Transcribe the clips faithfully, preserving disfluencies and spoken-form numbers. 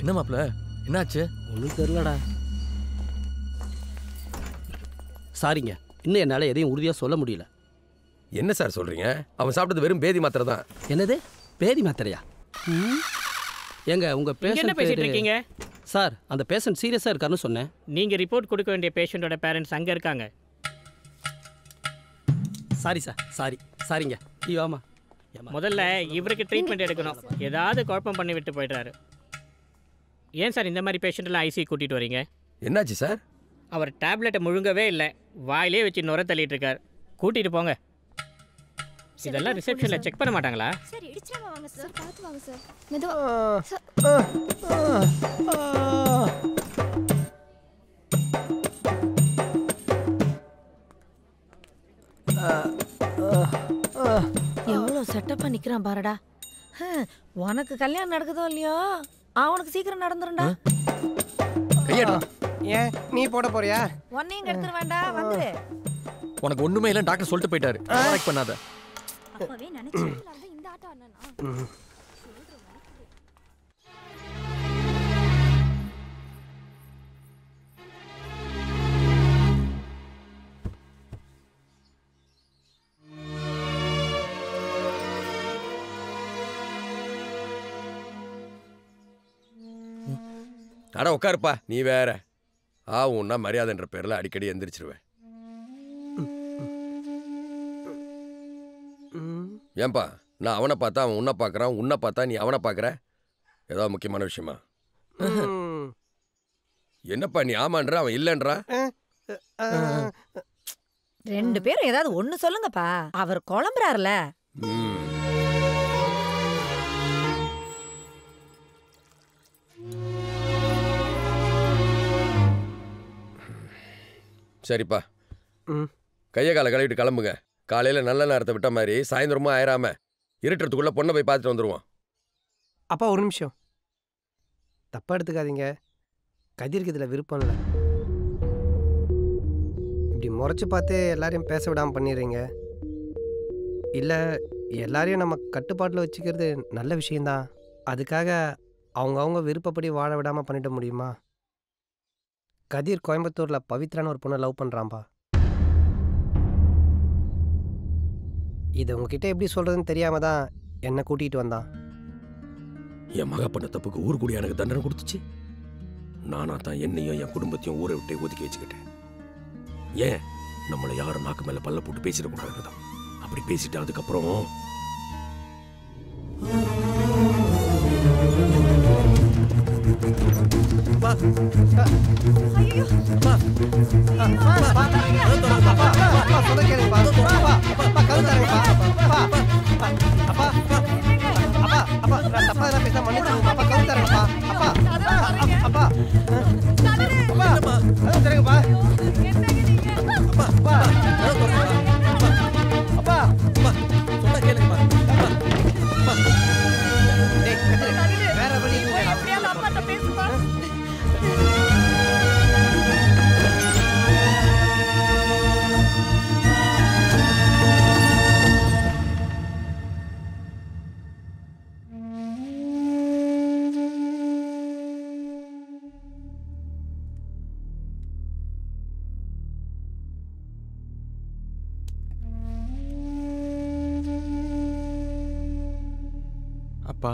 என்ன மாப்ள என்னாச்சு? ஒன்றும் தெரிலடா. சாரிங்க, இன்னும் என்னால் எதையும் உறுதியாக சொல்ல முடியல. என்ன சார் சொல்றீங்க? அவன் சாப்பிட்டது வெறும் பேதி மாத்திரை தான். என்னது பேதி மாத்திரையா? ஏங்க உங்க பேஷண்ட் என்ன பேசிட்டு இருக்கீங்க? சார் அந்த பேஷண்ட் சீரியஸா இருக்காருன்னு சொன்னேன். நீங்க ரிப்போர்ட் கொடுக்க வேண்டிய பேஷண்டோட பேரண்ட்ஸ் அங்க இருக்காங்க. சாரி சார், சாரி சாரிங்க. ஐயோமா, முதல்ல இவருக்கு ட்ரீட்மெண்ட் எடுக்கணும். ஏதாவது குழப்பம் பண்ணி விட்டு போயிடுறாரு. ஏன் சார் இந்த மாதிரி பேஷண்ட்லாம் ஐசி கூட்டிட்டு வரீங்க? என்னாச்சு சார்? அவர் டேப்லெட்டை முழுங்கவே இல்லை, வாயிலே வச்சு நுர தள்ளிட்டு இருக்கார். கூட்டிட்டு போங்க. இதெல்லாம் ரிசப்ஷன்ல செக் பண்ண மாட்டாங்களா? சார் இடிச்சிராம வாங்க சார், பார்த்து வாங்க சார். மெதுவா எவ்வளோ செட்டப்பா நிக்கிறான் பாருடா. உனக்கு கல்யாணம் நடக்குதோ இல்லையோ, அவனுக்கு சீக்கிரம் நடந்துரும்டா. ஏன் நீ போட போறியா? உன்னையும் கெடுத்துட வேண்டாம், வந்துரு. உனக்கு ஒண்ணுமே இல்ல, டாக்டர் சொல்லிட்டு போயிட்டாரு. கரெக்ட் பண்ணாத. அப்பவே நினைச்சேன் இந்த ஆட்ட ஆடனா. அட உட்காருப்பா, நீ வேற. ஆ உன்னா மரியாதைன்ற பேர்ல அடிக்கடி எந்திரிச்சிருவேன். ஏன்பா, நான் அவனை பார்த்தா அவன் உன்னை பார்க்கறான், உன்னை பார்த்தா நீ அவனை பார்க்கற? ஏதாவது முக்கியமான விஷயமா? என்னப்பா நீ ஆமான்ற அவன் இல்லைன்றா? ரெண்டு பேரும் ஏதாவது ஒண்ணு சொல்லுங்கப்பா. அவர் குழம்புறாருல. சரிப்பா, கையை காலை கழுவிட்டு கிளம்புங்க. காலையில நல்ல நேரத்தை விட்ட மாதிரி சாயந்தரமும் ஆயிராம இருட்டுறதுக்குள்ள பொண்ணை போய் பார்த்துட்டு வந்துருவோம். அப்பா ஒரு நிமிஷம், தப்பா எடுத்துக்காதீங்க. கதிருக்கு இதில் விருப்பம் இல்லை. இப்படி முறைச்சி பார்த்து எல்லாரையும் பேச விடாமல் பண்ணிடுறீங்க. இல்லை, எல்லாரையும் நம்ம கட்டுப்பாட்டில் வச்சுக்கிறது நல்ல விஷயந்தான். அதுக்காக அவங்கவுங்க விருப்பப்படி வாழ விடாமல் பண்ணிட முடியுமா? கதிர் கோயம்புத்தூரில் பவித்ரான்னு ஒரு பொண்ணை லவ் பண்ணுறான்பா. இது உங்ககிட்ட எப்படி சொல்கிறதுன்னு தெரியாம தான் என்னை கூட்டிகிட்டு வந்தான். என் மக பண்ண தப்புக்கு ஊர் கூடி எனக்கு தண்டனை கொடுத்துச்சு. நானா தான் என்னையும் என் குடும்பத்தையும் ஊரை விட்டே ஒதுக்கி வச்சுக்கிட்டேன். ஏன் நம்மளை யாரும் நாக்கு மேல பல்ல போட்டு பேசிடக்கூடாதுதான். அப்படி பேசிட்டு அதுக்கப்புறம் அப்பா,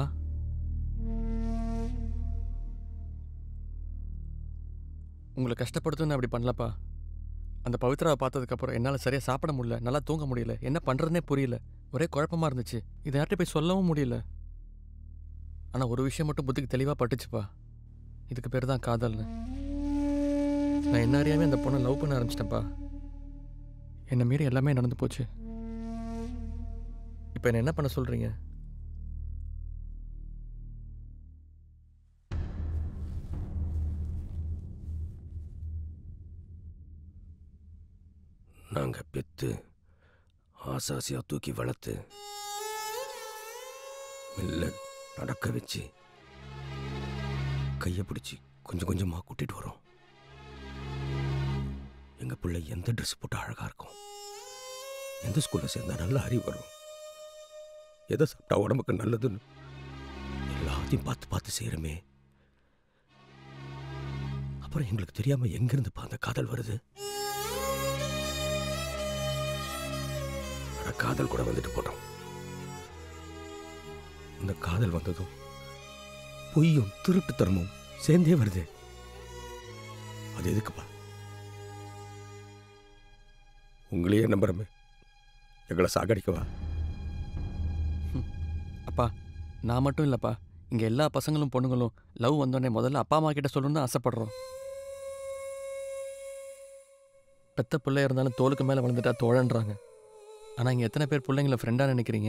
உங்களை கஷ்டப்படுத்துன்னு அப்படி பண்ணலப்பா. அந்த பவித்ராவை பார்த்ததுக்கப்புறம் என்னால் சரியாக சாப்பிட முடியல, நல்லா தூங்க முடியல, என்ன பண்ணுறதுனே புரியல. ஒரே குழப்பமாக இருந்துச்சு. இதை யார்கிட்ட போய் சொல்லவும் முடியல. ஆனால் ஒரு விஷயம் மட்டும் புத்திக்கு தெளிவாக பட்டுச்சுப்பா. இதுக்கு பேர் தான் காதல்னு. நான் என்ன அறியாமே அந்த பொண்ணை லவ் பண்ண ஆரம்பிச்சிட்டேன்ப்பா. என்னை மீறி எல்லாமே நடந்து போச்சு. இப்போ என்ன என்ன பண்ண சொல்கிறீங்க? நாங்க பெத்து ஆசாசியா தூக்கி வளர்த்து மெல்ல நடக்க வச்சு கையை பிடிச்சி கொஞ்சம் கொஞ்சமா கூட்டிட்டு வரோம். எங்க பிள்ளை எந்த ட்ரெஸ் போட்டு அழகா இருக்கும், எந்த ஸ்கூல்ல சேர்ந்தா நல்ல அறிவு வரும், எதை சாப்பிட்டா உடம்புக்கு நல்லதுன்னு எல்லாத்தையும் பார்த்து பார்த்து செய்யறமே. அப்புறம் எங்களுக்கு தெரியாம எங்கிருந்துப்பா அந்த காதல் வருது? ஆனா காதல் கூட வந்துட்டு போட்டோம். இந்த காதல் வந்ததும் பொய்யும் திருட்டுத்தனமும் சேர்ந்தே வருது. அது எதுக்குப்பா? உங்களையே நம்புறமே எங்களை சாகடிக்கவா? அப்பா நான் மட்டும் இல்லைப்பா, இங்கே எல்லா பசங்களும் பொண்ணுங்களும் லவ் வந்தோடனே முதல்ல அப்பா அம்மா கிட்ட சொல்லணும்னு தான் ஆசைப்படுறோம். பெத்த பிள்ளை இருந்தாலும் தோளுக்கு மேலே வளர்ந்துட்டா தோழன்றாங்க. ஆனால் இங்கே எத்தனை பேர் பிள்ளைங்கள ஃப்ரெண்டாக நினைக்கிறீங்க?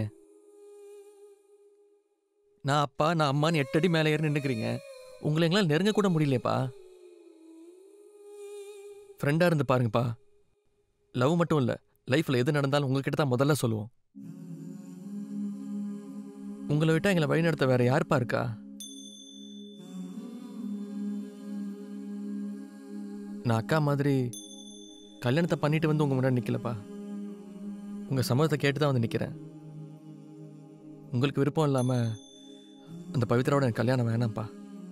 நான் அப்பா நான் அம்மான்னு எட்டு அடி மேலே ஏறி நின்றுக்கிறீங்க. உங்களை எங்களால் நெருங்க கூட முடியலையப்பா. ஃப்ரெண்டாக இருந்து பாருங்கப்பா. லவ் மட்டும் இல்லை, லைஃப்பில் எது நடந்தாலும் உங்ககிட்ட தான் முதல்ல சொல்லுவோம். உங்களை விட்டா எங்களை வழிநடத்த வேற யாருப்பா இருக்கா? நான் அக்கா மாதிரி கல்யாணத்தை பண்ணிட்டு வந்து உங்க முன்னாடி நிக்கலப்பா. உங்க சம்மதத்தை கேட்டு தான் வந்து நிக்கிறேன். உங்களுக்கு விருப்பம் இல்லாம அந்த பவித்ராவோட எனக்கு கல்யாணம் வேணாம்ப்பா.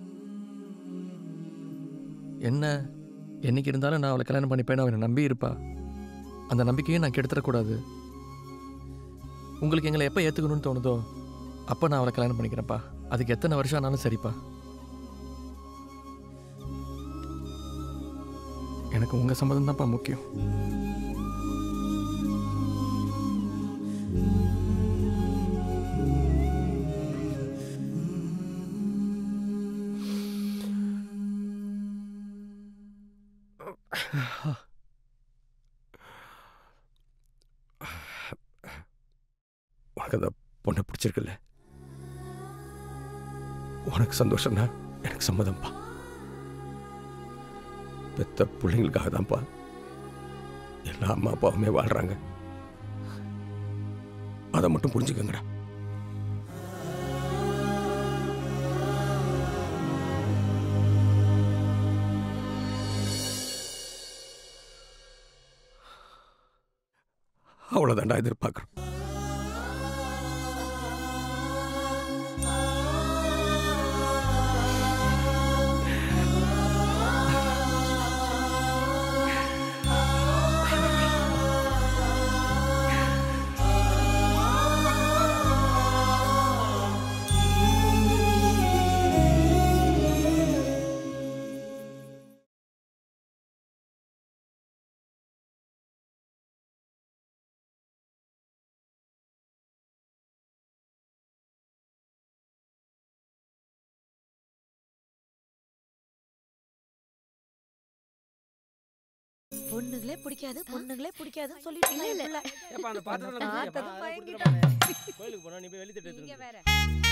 என்ன என்னைக்கு இருந்தாலும் நான் அவளை கல்யாணம் பண்ணிப்பேன்னு அவனை நம்பி இருப்பா. அந்த நம்பிக்கையும் நான் கெடுத்துடக்கூடாது. உங்களுக்கு எங்களை எப்போ ஏற்றுக்கணும்னு தோணுதோ அப்போ நான் அவளை கல்யாணம் பண்ணிக்கிறேன்ப்பா. அதுக்கு எத்தனை வருஷம் ஆனாலும் சரிப்பா. எனக்கு உங்கள் சம்மதம் தான்ப்பா முக்கியம். உனக்கு அந்த பொண்ணை பிடிச்சிருக்குல்ல? உனக்கு சந்தோஷம்னா எனக்கு சம்மதம்ப்பா. பெத்த பிள்ளைங்களுக்காக தான்ப்பா எல்லா அம்மா அப்பாவுமே வாழ்றாங்க. அதை மட்டும் புரிஞ்சுக்கங்கடா. அவ்வளோதாண்டா எதிர்பார்க்குறோம். பொண்ணுங்களே பிடிக்காது பொண்ணுங்களே பிடிக்காதுன்னு சொல்லிட்டு இல்ல, இல்ல. ஏப்பா அந்த பாத்திரத்துல நான் குடிச்சியா? பார்த்ததும் அதை பயந்துட்டேன். கொடுத்துட்டானே. கோயிலுக்கு போனா நீ போய் வெளி தட்டு நீங்க எடுத்துட்டு வேற.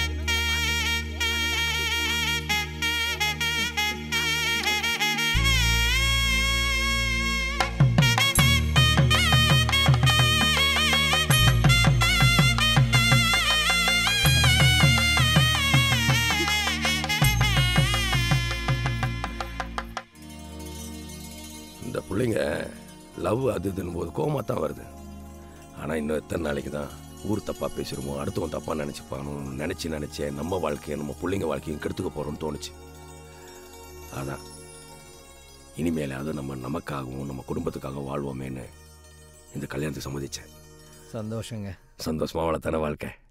இந்த பிள்ளைங்க லவ் அது இதுன்னு போது கோவமாக தான் வருது. ஆனால் இன்னும் எத்தனை நாளைக்கு தான் ஊர் தப்பாக பேசிடுமோ, அடுத்தவன் தப்பாக நினச்சிப்பானு நினச்சி நினச்சே நம்ம வாழ்க்கையை நம்ம பிள்ளைங்க வாழ்க்கையும் கெடுத்துக்க போகிறோம்னு தோணுச்சு. அதான் இனிமேல் அது நம்ம நமக்காகவும் நம்ம குடும்பத்துக்காக வாழ்வோமேன்னு இந்த கல்யாணத்துக்கு சம்மதிச்சேன். சந்தோஷங்க. சந்தோஷமாக வளர்த்தான வாழ்க்கை.